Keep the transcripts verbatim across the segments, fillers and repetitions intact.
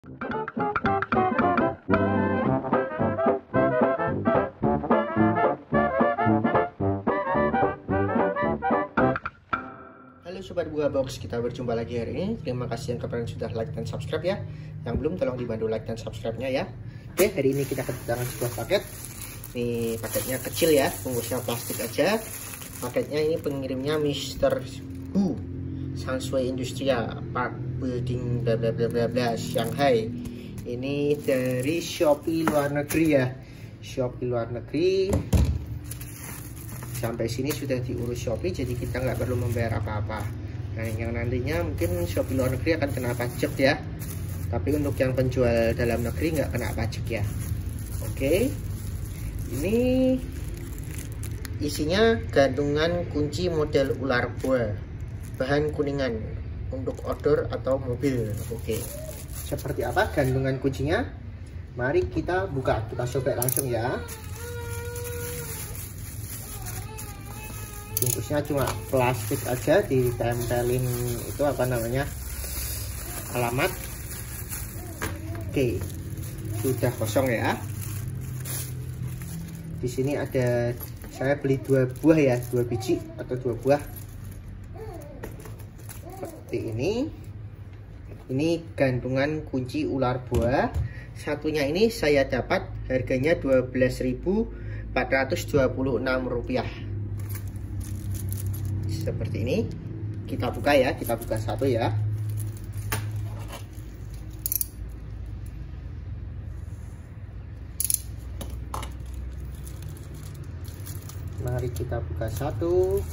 Halo Sobat Buah Box, kita berjumpa lagi hari ini. Terima kasih yang kemarin sudah like dan subscribe ya. Yang belum tolong dibantu like dan subscribe-nya ya. Oke, hari ini kita kedatangan sebuah paket. Ini paketnya kecil ya, bungkusnya plastik aja. Paketnya ini pengirimnya Mister Hu, Sansui Industrial Park Building bla bla bla bla bla Shanghai. Ini dari Shopee luar negeri ya. Shopee luar negeri. Sampai sini sudah diurus Shopee, jadi kita nggak perlu membayar apa-apa. Nah, yang nantinya mungkin Shopee luar negeri akan kena pajak ya. Tapi untuk yang penjual dalam negeri nggak kena pajak ya. Oke. Ini isinya gantungan kunci model ular buah. Bahan kuningan untuk odor atau mobil. Oke. Seperti apa gantungan kuncinya? Mari kita buka, kita sobek langsung ya. Bungkusnya cuma plastik aja, ditempelin itu apa namanya, alamat. Oke, sudah kosong ya. Di sini ada, saya beli dua buah ya, dua biji atau dua buah seperti ini. Ini gantungan kunci ular buah. Satunya ini saya dapat harganya dua belas ribu empat ratus dua puluh enam rupiah. Seperti ini. Kita buka ya, kita buka satu ya. Mari kita buka satu.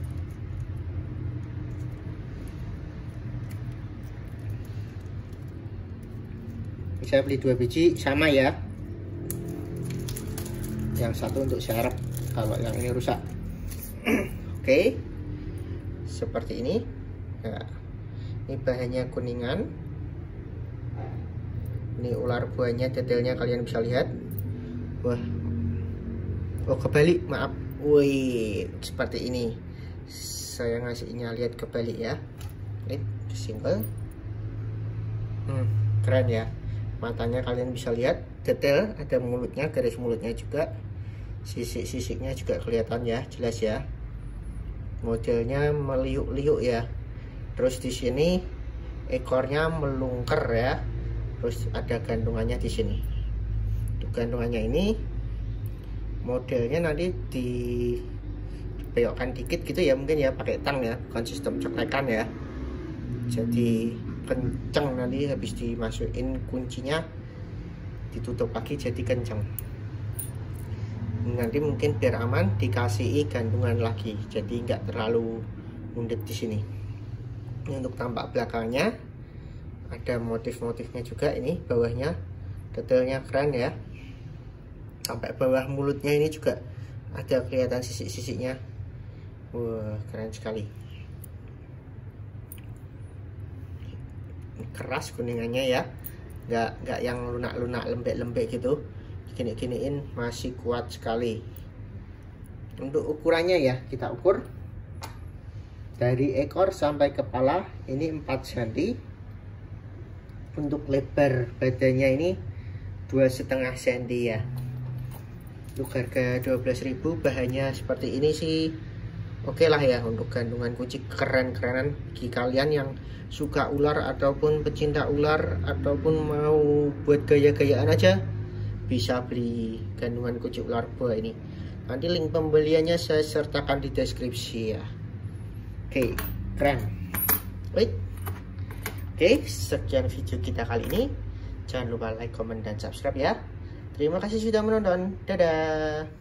Saya beli dua biji sama ya. Yang satu untuk serep kalau yang ini rusak. Oke, seperti ini. Nah, ini bahannya kuningan. Ini ular buahnya, detailnya kalian bisa lihat. Wah, oh kebalik, maaf. Wih, seperti ini. Saya ngasihnya lihat kebalik ya. Ini simple. Hmm, keren ya. Matanya kalian bisa lihat detail, ada mulutnya, garis mulutnya juga, sisik-sisiknya juga kelihatan ya, jelas ya. Modelnya meliuk-liuk ya. Terus di sini ekornya melungker ya. Terus ada gantungannya di sini. Untuk gantungannya ini modelnya nanti dibelokkan dikit gitu ya, mungkin ya, pakai tang ya, bukan sistem ceklekan ya. Jadi kenceng, nanti habis dimasukin kuncinya ditutup lagi jadi kenceng. Nanti mungkin biar aman dikasih gantungan lagi, jadi nggak terlalu mundet di sini. Ini untuk tampak belakangnya, ada motif-motifnya juga. Ini bawahnya detailnya keren ya. Sampai bawah mulutnya ini juga ada kelihatan sisik-sisiknya. Wah, keren sekali. Keras kuningannya ya, nggak nggak yang lunak-lunak, lembek-lembek gitu. Gini-giniin masih kuat sekali. Untuk ukurannya ya, kita ukur dari ekor sampai kepala ini empat sentimeter. Untuk lebar badannya ini dua setengah sentimeter ya. Untuk harga dua belas ribu, bahannya seperti ini sih oke lah ya. Untuk gantungan kunci keren-kerenan bagi kalian yang suka ular ataupun pecinta ular ataupun mau buat gaya-gayaan aja, bisa beli gantungan kunci ular buah ini. Nanti link pembeliannya saya sertakan di deskripsi ya. Oke, keren. Wait. Oke, sekian video kita kali ini. Jangan lupa like, comment, dan subscribe ya. Terima kasih sudah menonton. Dadah.